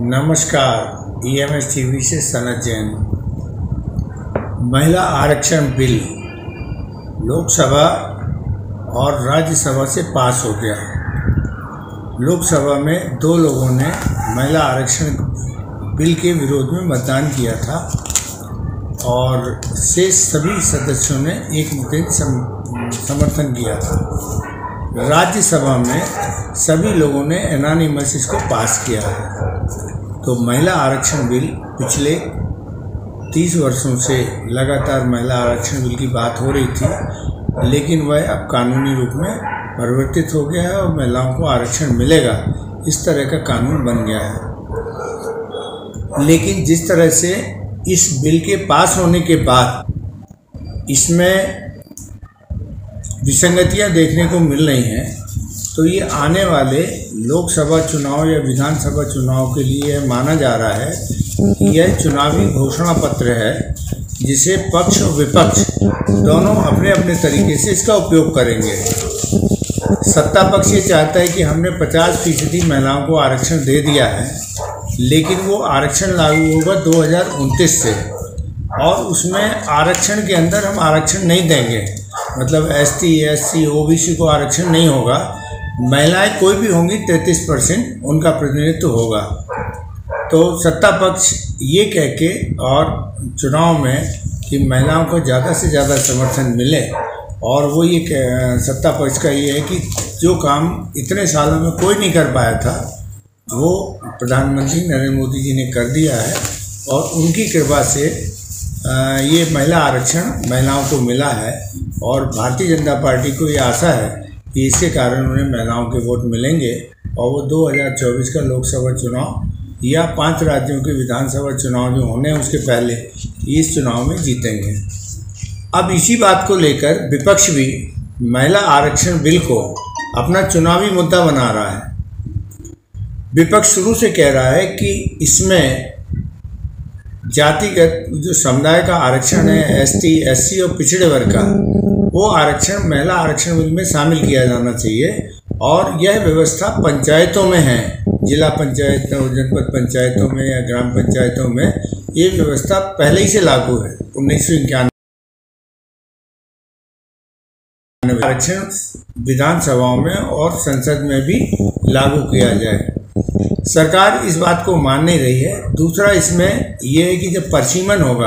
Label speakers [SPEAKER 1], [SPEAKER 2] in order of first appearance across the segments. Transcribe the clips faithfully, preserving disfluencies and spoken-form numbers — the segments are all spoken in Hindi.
[SPEAKER 1] नमस्कार, ई एम एस टीवी से सनत जैन। महिला आरक्षण बिल लोकसभा और राज्यसभा से पास हो गया। लोकसभा में दो लोगों ने महिला आरक्षण बिल के विरोध में मतदान किया था और शेष सभी सदस्यों ने एक मत समर्थन किया था। राज्यसभा में सभी लोगों ने एनानिमस इसको पास किया है। तो महिला आरक्षण बिल पिछले तीस वर्षों से लगातार महिला आरक्षण बिल की बात हो रही थी, लेकिन वह अब कानूनी रूप में परिवर्तित हो गया है और महिलाओं को आरक्षण मिलेगा, इस तरह का कानून बन गया है। लेकिन जिस तरह से इस बिल के पास होने के बाद इसमें विसंगतियां देखने को मिल रही हैं, तो ये आने वाले लोकसभा चुनाव या विधानसभा चुनाव के लिए माना जा रहा है कि यह चुनावी घोषणा पत्र है, जिसे पक्ष और विपक्ष दोनों अपने अपने तरीके से इसका उपयोग करेंगे। सत्ता पक्ष ये चाहता है कि हमने पचास फीसदी महिलाओं को आरक्षण दे दिया है, लेकिन वो आरक्षण लागू होगा दो हज़ार उनतीस से, और उसमें आरक्षण के अंदर हम आरक्षण नहीं देंगे, मतलब S T, S C, O B C को आरक्षण नहीं होगा। महिलाएं कोई भी होंगी तैंतीस परसेंट उनका प्रतिनिधित्व होगा। तो सत्ता पक्ष ये कह के और चुनाव में कि महिलाओं को ज़्यादा से ज़्यादा समर्थन मिले, और वो ये सत्ता पक्ष का ये है कि जो काम इतने सालों में कोई नहीं कर पाया था वो प्रधानमंत्री नरेंद्र मोदी जी ने कर दिया है, और उनकी कृपा से ये महिला आरक्षण महिलाओं को मिला है। और भारतीय जनता पार्टी को ये आशा है कि इसके कारण उन्हें महिलाओं के वोट मिलेंगे और वो दो हज़ार चौबीस का लोकसभा चुनाव या पांच राज्यों के विधानसभा चुनाव जो होने हैं उसके पहले इस चुनाव में जीतेंगे। अब इसी बात को लेकर विपक्ष भी महिला आरक्षण बिल को अपना चुनावी मुद्दा बना रहा है। विपक्ष शुरू से कह रहा है कि इसमें जातिगत जो समुदाय का आरक्षण है, एस टी, एस सी और पिछड़े वर्ग का, वो आरक्षण महिला आरक्षण बिल में शामिल किया जाना चाहिए। और यह व्यवस्था पंचायतों में है, जिला पंचायत, जनपद पंचायतों में या ग्राम पंचायतों में ये व्यवस्था पहले ही से लागू है। उन्नीस सौ इक्यानवे आरक्षण विधानसभाओं में और संसद में भी लागू किया जाए। सरकार इस बात को मान नहीं रही है। दूसरा इसमें यह है कि जब परिसीमन होगा,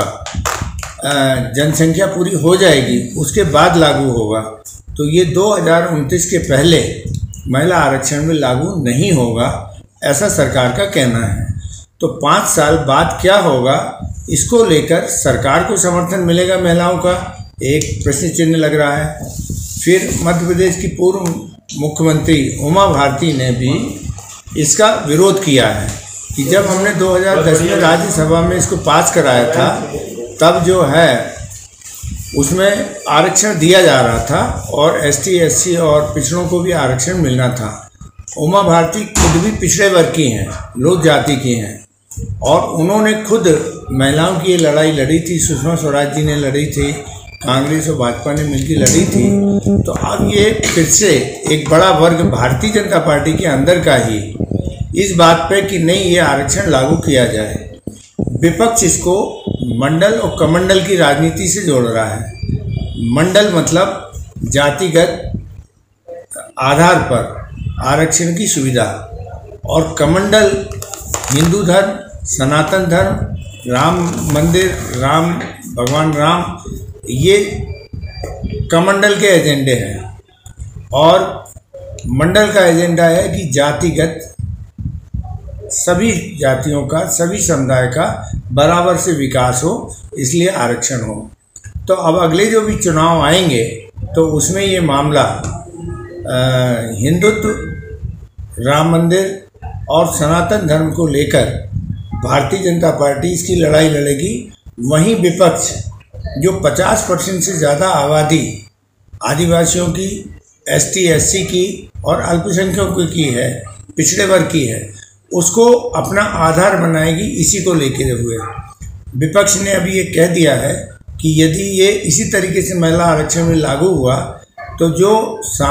[SPEAKER 1] जनसंख्या पूरी हो जाएगी, उसके बाद लागू होगा, तो ये दो हज़ार उनतीस के पहले महिला आरक्षण में लागू नहीं होगा, ऐसा सरकार का कहना है। तो पाँच साल बाद क्या होगा, इसको लेकर सरकार को समर्थन मिलेगा महिलाओं का, एक प्रश्न चिन्ह लग रहा है। फिर मध्य प्रदेश की पूर्व मुख्यमंत्री उमा भारती ने भी इसका विरोध किया है कि जब हमने दो हज़ार दस में राज्यसभा में इसको पास कराया था, तब जो है उसमें आरक्षण दिया जा रहा था और एस टी, एस सी और पिछड़ों को भी आरक्षण मिलना था। उमा भारती खुद भी पिछड़े वर्ग की हैं, लोक जाति की हैं, और उन्होंने खुद महिलाओं की ये लड़ाई लड़ी थी। सुषमा स्वराज जी ने लड़ी थी, कांग्रेस और भाजपा ने मिलकर लड़ी थी। तो अब ये फिर से एक बड़ा वर्ग भारतीय जनता पार्टी के अंदर का ही इस बात पे कि नहीं ये आरक्षण लागू किया जाए। विपक्ष इसको मंडल और कमंडल की राजनीति से जोड़ रहा है। मंडल मतलब जातिगत आधार पर आरक्षण की सुविधा, और कमंडल हिंदू धर्म, सनातन धर्म, राम मंदिर, राम भगवान राम, ये कमंडल के एजेंडे हैं। और मंडल का एजेंडा है कि जातिगत सभी जातियों का, सभी समुदाय का बराबर से विकास हो, इसलिए आरक्षण हो। तो अब अगले जो भी चुनाव आएंगे तो उसमें ये मामला हिंदुत्व, राम मंदिर और सनातन धर्म को लेकर भारतीय जनता पार्टी इसकी लड़ाई लड़ेगी। वहीं विपक्ष जो पचास परसेंट से ज़्यादा आबादी आदिवासियों की, एस टी, एस सी की और अल्पसंख्यकों की है, पिछड़े वर्ग की है, उसको अपना आधार बनाएगी। इसी को लेकर हुए विपक्ष ने अभी ये कह दिया है कि यदि ये इसी तरीके से महिला आरक्षण में लागू हुआ तो जो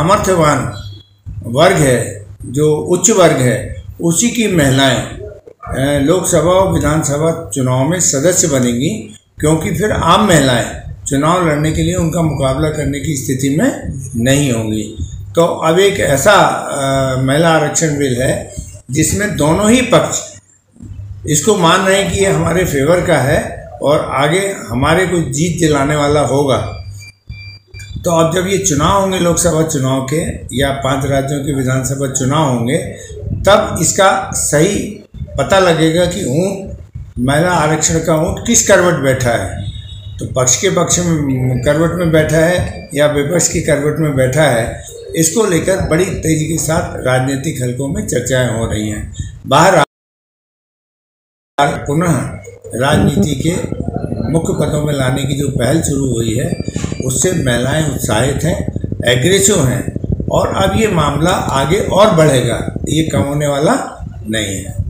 [SPEAKER 1] सामर्थ्यवान वर्ग है, जो उच्च वर्ग है, उसी की महिलाएं लोकसभा और विधानसभा चुनाव में सदस्य बनेंगी, क्योंकि फिर आम महिलाएं चुनाव लड़ने के लिए उनका मुकाबला करने की स्थिति में नहीं होंगी। तो अब एक ऐसा महिला आरक्षण बिल है जिसमें दोनों ही पक्ष इसको मान रहे हैं कि ये हमारे फेवर का है और आगे हमारे को जीत दिलाने वाला होगा। तो अब जब ये चुनाव होंगे लोकसभा चुनाव के या पांच राज्यों के विधानसभा चुनाव होंगे, तब इसका सही पता लगेगा कि ऊँट महिला आरक्षण का ऊँट किस करवट बैठा है। तो पक्ष के पक्ष में करवट में बैठा है या विपक्ष की करवट में बैठा है, इसको लेकर बड़ी तेजी के साथ राजनीतिक हलकों में चर्चाएं हो रही हैं। बाहर पुनः राजनीति के मुख्य पदों में लाने की जो पहल शुरू हुई है, उससे महिलाएं उत्साहित हैं, एग्रेसिव हैं और अब ये मामला आगे और बढ़ेगा, ये कम होने वाला नहीं है।